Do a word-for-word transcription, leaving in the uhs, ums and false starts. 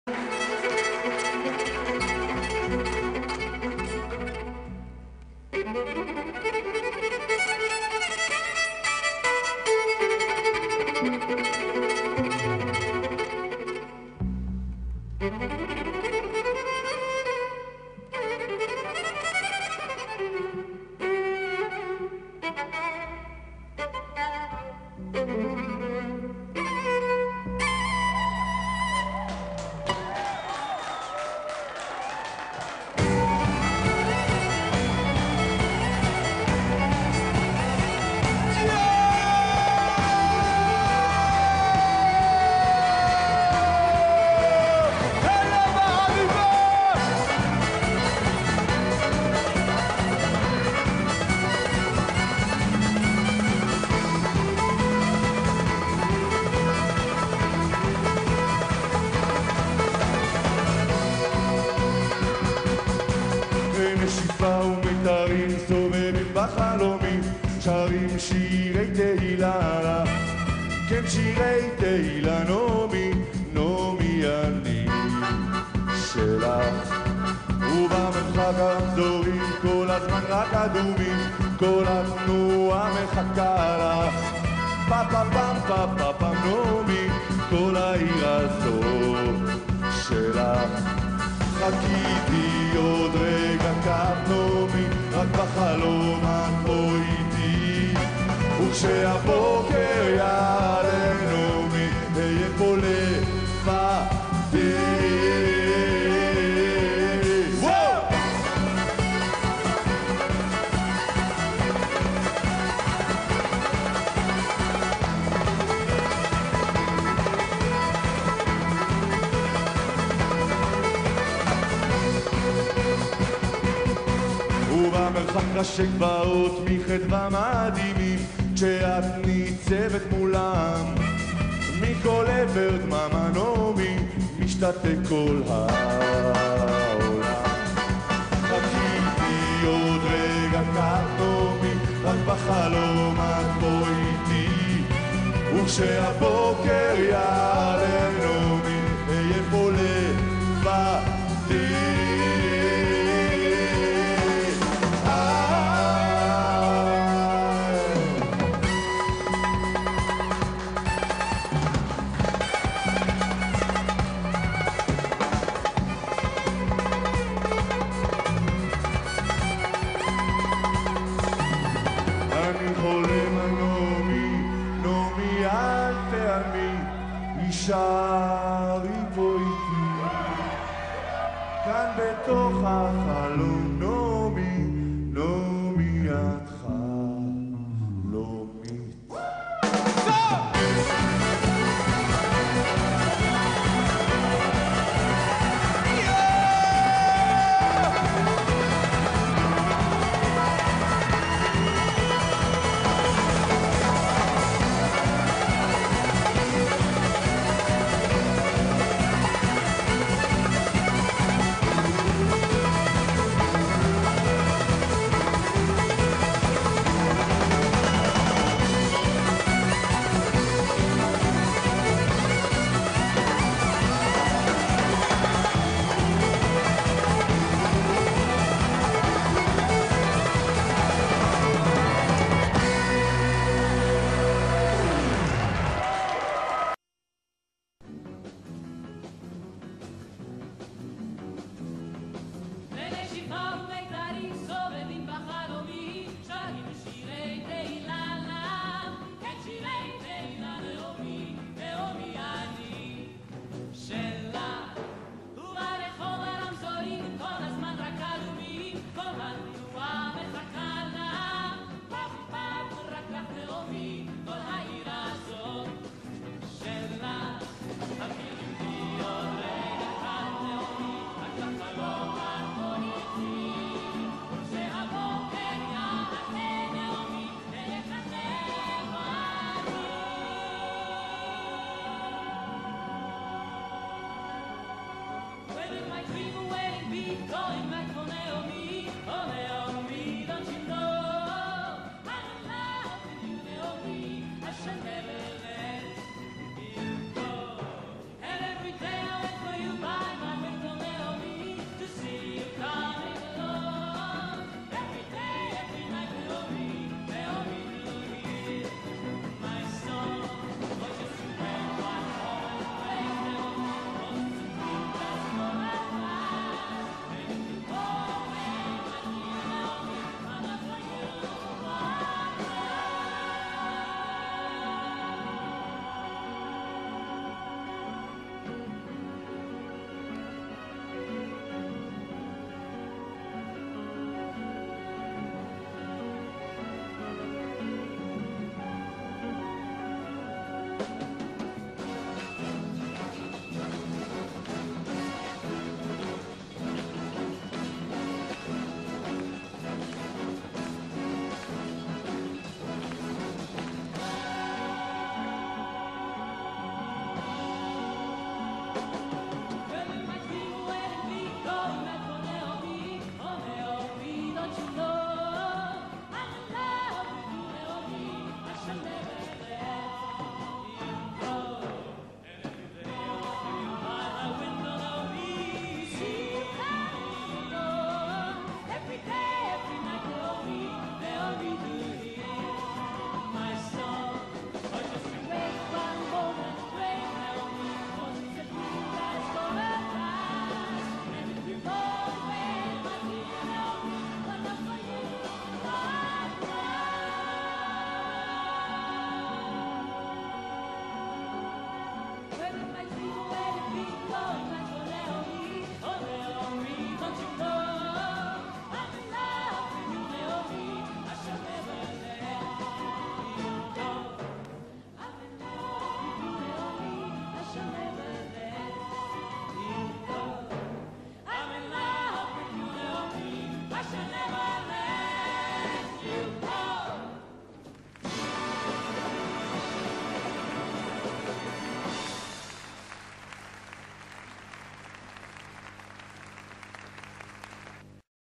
נשיפה ומתרים סובבים בחלומים, שרים שירי תהילה, כן שירי תהילה. נעמי, נעמי אני שלך, ובמרחק הרמזורים כל הזמן רק אדומים, כל התנועה מחכה לך. פה פה פם פה פה פם נעמי, כל העיר הזאת שלך. חכיתי עוד רגע קט נעמי, רק בחלום את פה איתי, וכשהבוקר יעלה נעמי, אהיה פה לבדי. ובמרחק רשק באות מחדווה מדהימים, כשאת ניצבת מולם, מכל עבר דממה נעמי, משתתק כל העולם. חכיתי עוד רגע קט נעמי, רק בחלום את פה איתי, וכשהבוקר יעלה נעמי, אהיה פה לבדי. אני חולם על נעמי, נעמי אל תיעלמי, הישארי פה איתי, כאן בתוך החלום. נעמי, נעמי את